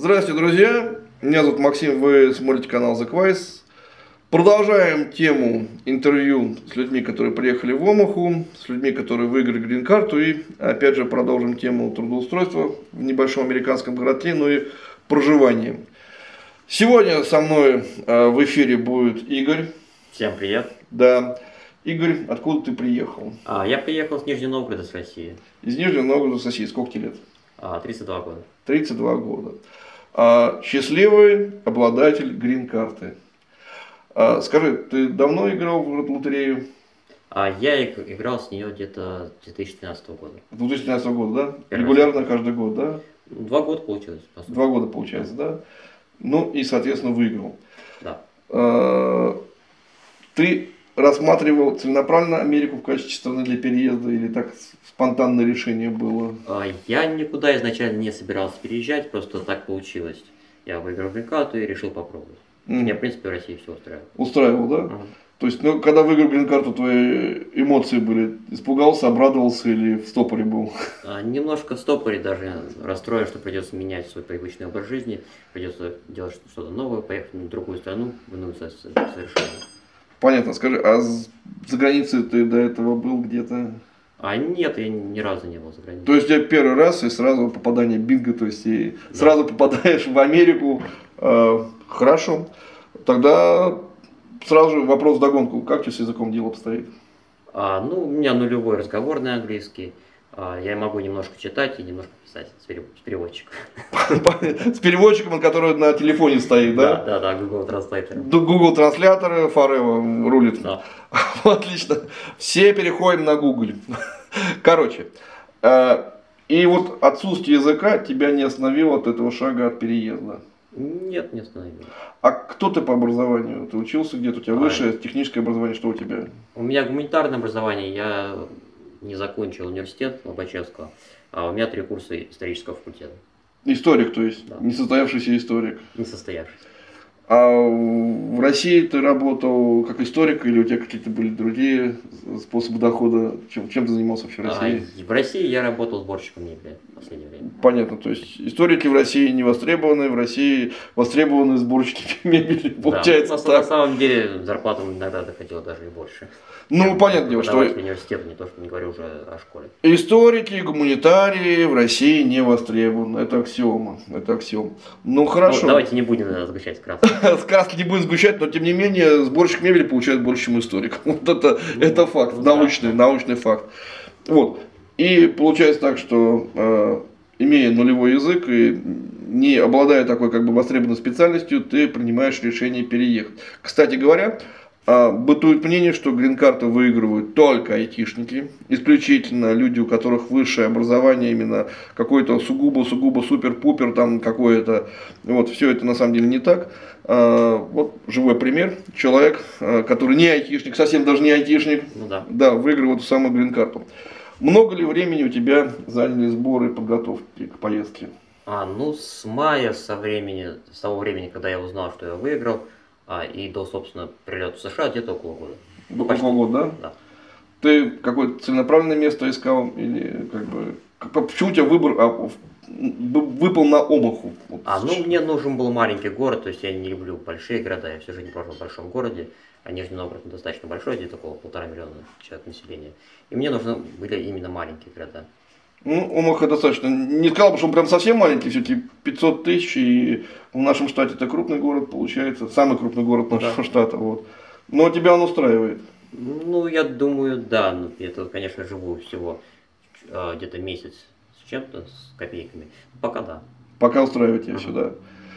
Здравствуйте, друзья! Меня зовут Максим, вы смотрите канал The Quiz. Продолжаем тему интервью с людьми, которые приехали в Омаху, с людьми, которые выиграли грин-карту, и опять же продолжим тему трудоустройства в небольшом американском городке, ну и проживания. Сегодня со мной в эфире будет Игорь. Всем привет. Да. Игорь, откуда ты приехал? Я приехал с Нижнего Новгорода, с России. Из Нижнего Новгорода, с России. Сколько тебе лет? 32 года. 32 года. Счастливый обладатель грин-карты. Скажи, ты давно играл в лотерею? Я играл с нее где-то с 2013 года. 2013 года, да? Первый Регулярно раз. каждый год, да? 2 года получилось, по сути. 2 года получается, да? Ну и, соответственно, выиграл. Да. Ты рассматривал целенаправленно Америку в качестве страны для переезда или так спонтанное решение было? Я никуда изначально не собирался переезжать, просто так получилось. Я выиграл грин-карту и решил попробовать. Меня, в принципе, в России все устраивало. Устраивал, да? То есть, ну, когда выиграл грин-карту, твои эмоции были? Испугался, обрадовался или в стопоре был? Немножко в стопоре, даже расстроен, что придется менять свой привычный образ жизни, придется делать что-то новое, поехать в другую страну, в иную совершенно. Понятно. Скажи, а за границей ты до этого был где-то? Нет, я ни разу не был за границей. То есть, у тебя первый раз и сразу попадание бинго, то есть, и Да. сразу попадаешь в Америку. Хорошо. Тогда сразу же вопрос вдогонку. Как у тебя с языком дело обстоит? У меня нулевой разговорный английский. Я могу немножко читать и немножко писать с переводчиком. С переводчиком, который на телефоне стоит, да? Да, Google Translator. Google транслятор Forever рулит. Да. Отлично. Все переходим на Google. Короче. И вот отсутствие языка тебя не остановило от этого шага от переезда? Нет, не остановил. А кто ты по образованию? Ты учился где-то? У тебя высшее техническое образование? Что у тебя? У меня гуманитарное образование. Я не закончил университет Лобачевского. У меня 3 курса исторического факультета. Историк, то есть? Да. Несостоявшийся историк. Несостоявшийся. А в России ты работал как историк или у тебя какие-то были другие способы дохода? Чем ты занимался вообще в России? В России я работал сборщиком мебели в последнее время. Понятно, то есть историки в России не востребованы, в России востребованы сборщики мебели, получается Да. так. На самом деле зарплата иногда доходила даже и больше. Ну, понятное дело, что университет, не то, что не говорю уже о школе. историки, гуманитарии в России не востребованы. Это аксиома. Это аксиома. Ну, хорошо. Давайте не будем сгущать краски. Сказки не будем сгущать, но тем не менее сборщик мебели получает больше, чем историк. Вот это факт, научный факт. Вот. И получается так, что имея нулевой язык и не обладая такой как бы востребованной специальностью, ты принимаешь решение переехать. Кстати говоря, бытует мнение, что грин-карту выигрывают только айтишники, исключительно люди, у которых высшее образование, именно какой-то сугубо супер-пупер там какое-то. Вот, все это на самом деле не так. Вот живой пример. Человек, который не айтишник, совсем даже не айтишник, да, выиграл эту самую грин-карту. Много ли времени у тебя заняли сборы и подготовки к поездке? С мая, с того времени, когда я узнал, что я выиграл, и до, собственно, прилета в США где-то около года. Около года, да? Ты какое-то целенаправленное место искал? Или как бы. Почему у тебя выбор выпал на Омаху? Мне нужен был маленький город, то есть я не люблю большие города, я всю жизнь прожил в большом городе, а Нижний Новгород достаточно большой, где-то около 1,5 миллиона человек населения. И мне нужны были именно маленькие города. Омаха достаточно. Не сказал бы, что он прям совсем маленький, все-таки 500 тысяч, и в нашем штате это крупный город получается, самый крупный город нашего штата. Вот. Но тебя он устраивает? Я думаю, да. Я тут, конечно, живу всего где-то месяц с чем-то, с копейками. Пока да. Пока устраивает тебя сюда.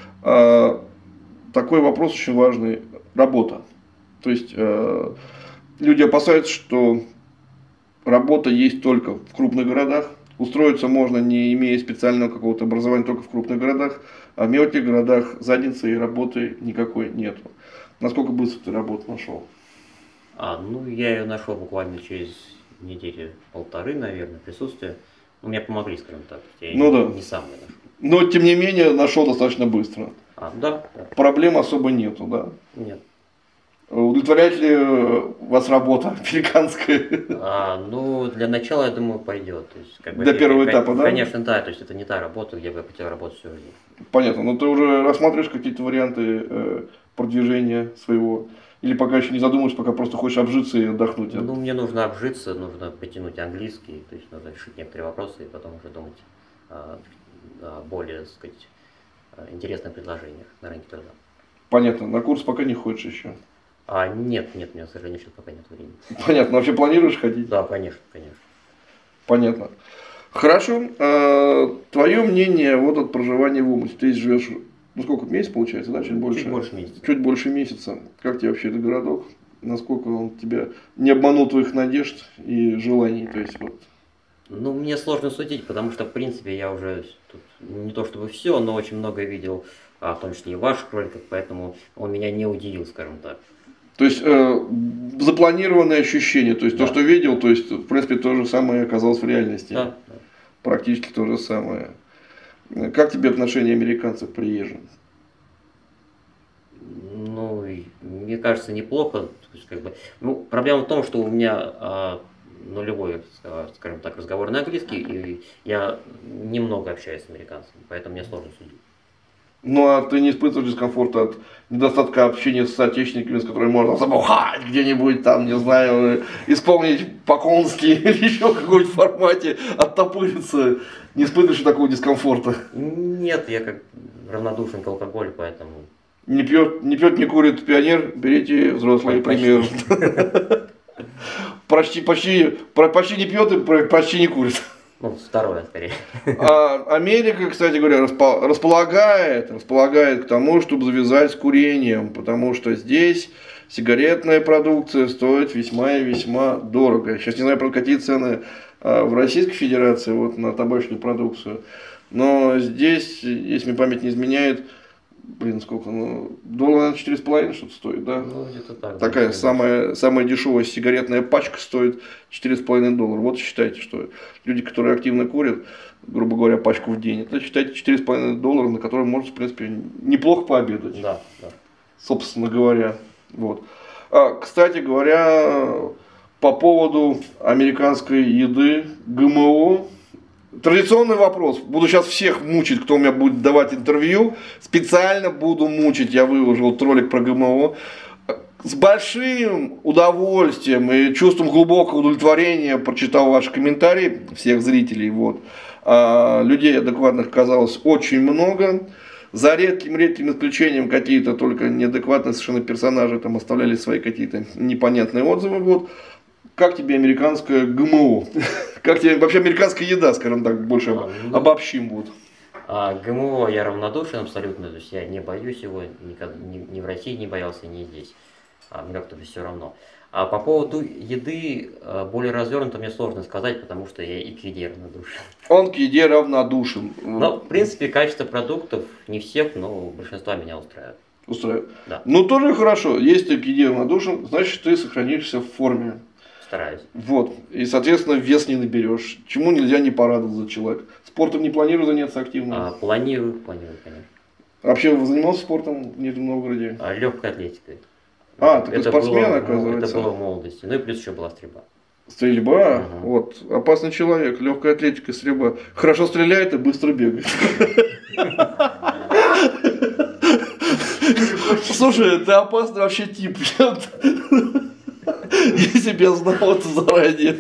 Такой вопрос очень важный. Работа. То есть люди опасаются, что работа есть только в крупных городах. Устроиться можно, не имея специального какого-то образования, только в крупных городах, а в мелких городах задницы и работы никакой нету. Насколько быстро ты работу нашел? Я ее нашел буквально через недели-полторы, наверное, присутствия. Мне помогли, скажем так. Я не сам ее нашел. Но, тем не менее, нашел достаточно быстро. Да. Проблем особо нету, да? Нет. Удовлетворяет ли вас работа американская? Ну, для начала, я думаю, пойдет. То есть, как бы, Для первого этапа, да? Конечно, да. То есть это не та работа, где бы я хотел работать всю жизнь. Понятно. Но ты уже рассматриваешь какие-то варианты продвижения своего? Или пока еще не задумываешь, пока просто хочешь обжиться и отдохнуть? Ну, мне нужно обжиться, нужно потянуть английский, то есть надо решить некоторые вопросы и потом уже думать о более, так сказать, интересных предложениях на рынке труда. Понятно. На курс пока не ходишь еще? Нет, нет, у меня, к сожалению, сейчас пока нет времени. Понятно. Вообще планируешь ходить? Да, конечно, конечно. Понятно. Хорошо. Твое мнение вот от проживания в Омске. Ты здесь живешь, ну сколько, месяц получается, да? Чуть больше? Чуть больше месяца. Чуть больше месяца. Как тебе вообще этот городок? Насколько он тебя не обманул твоих надежд и желаний? То есть вот. Ну, мне сложно судить, потому что, в принципе, я уже тут не то чтобы все, но очень много видел, в том числе и ваших роликов, поэтому он меня не удивил, скажем так. То есть запланированное ощущение, то есть Да. то, что видел, то есть в принципе то же самое оказалось в реальности. Да. Практически то же самое. Как тебе отношение американцев к приезжим? Ну, мне кажется, неплохо. То есть, как бы, ну, проблема в том, что у меня нулевой, скажем так, разговор на английский, и я немного общаюсь с американцами, поэтому мне сложно судить. Ну а ты не испытываешь дискомфорта от недостатка общения с соотечественниками, с которыми можно забухать где-нибудь там, не знаю, исполнить по-конски или еще в каком-нибудь формате, оттопыриться? Не испытываешь такого дискомфорта? Нет, я как равнодушен к алкоголю, поэтому... Не пьет, не курит пионер, берите взрослый пример. Почти не пьет и почти не курит. Ну, второе, скорее. Америка, кстати говоря, располагает к тому, чтобы завязать с курением, потому что здесь сигаретная продукция стоит весьма и весьма дорого. Сейчас не знаю, про какие цены в Российской Федерации вот, на табачную продукцию, но здесь, если мне память не изменяет, сколько, ну, $4,5 что-то стоит, да? Ну, где-то так. Такая самая дешевая сигаретная пачка стоит $4,5. Вот считайте, что люди, которые активно курят, грубо говоря, пачку в день, это считайте $4,5, на которые можно, в принципе, неплохо пообедать. Да, да. Собственно говоря. Вот. Кстати говоря, по поводу американской еды, ГМО. Традиционный вопрос. Буду сейчас всех мучить, кто у меня будет давать интервью. Специально буду мучить. Я выложил ролик про ГМО. С большим удовольствием и чувством глубокого удовлетворения прочитал ваши комментарии, всех зрителей. Вот. Людей адекватных оказалось очень много. За редким исключением какие-то только неадекватные совершенно персонажи там оставляли свои какие-то непонятные отзывы. Вот. Как тебе американское ГМО? Как тебе вообще американская еда, скажем так, больше обобщим? Вот. ГМО я равнодушен абсолютно, то есть я не боюсь его, никогда, ни в России не боялся, ни здесь. Мне как-то все равно. А по поводу еды более развернуто мне сложно сказать, потому что я и к еде равнодушен. Он к еде равнодушен. Но, в принципе, качество продуктов не всех, но большинство меня устраивает. Устраивает? Да. Ну, тоже хорошо. Если ты к еде равнодушен, значит, ты сохранишься в форме. Стараюсь. Вот. И, соответственно, вес не наберешь. Чему нельзя не порадоваться человек. Спортом не планирую заняться активно? Планирую, конечно. Вообще занимался спортом в Нижнем Новгороде? Легкой атлетикой. Ты спортсмен, оказывается. Это было в молодости. Ну и плюс еще была стрельба. Стрельба? Вот. Опасный человек. Легкая атлетика, стрельба. Хорошо стреляет и быстро бегает. Слушай, ты опасный вообще тип. Если бы я знал это заранее.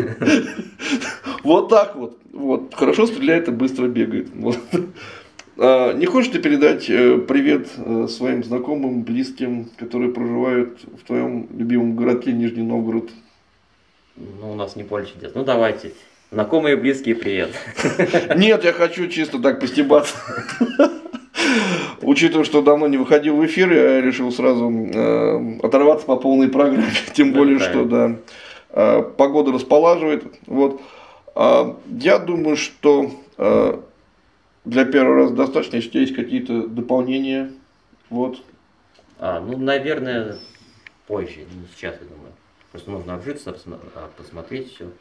Вот так вот. Хорошо стреляет и быстро бегает. Вот. Не хочешь ты передать привет своим знакомым, близким, которые проживают в твоем любимом городке Нижний Новгород? Ну, у нас не поле чудес. Ну, давайте. Знакомые, близкие, привет. Нет, я хочу чисто так постебаться. Учитывая, что давно не выходил в эфир, я решил сразу оторваться по полной программе. Тем более, что да, погода располаживает. Вот. Я думаю, что для первого раза достаточно, если у тебя есть какие-то дополнения. Вот. Ну, наверное, позже, не сейчас, я думаю. Просто нужно обжиться, посмотреть все.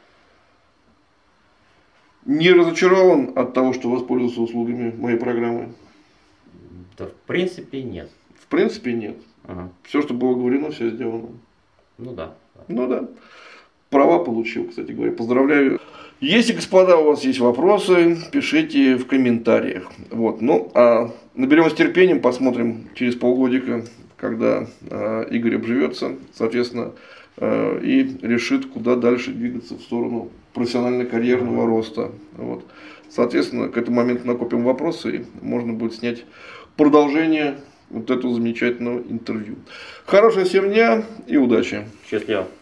Не разочарован от того, что воспользовался услугами моей программы? Да, в принципе, нет. В принципе, нет. Ага. Все, что было говорено, все сделано. Ну да. Ну да. Права получил, кстати говоря. Поздравляю. Если, господа, у вас есть вопросы, пишите в комментариях. Вот. Ну, а наберемся терпением, посмотрим через полгодика, когда Игорь обживется, соответственно, и решит, куда дальше двигаться в сторону профессионально-карьерного роста. Вот. Соответственно, к этому моменту накопим вопросы, и можно будет снять продолжение вот этого замечательного интервью. Хорошего всем дня и удачи! Счастливо!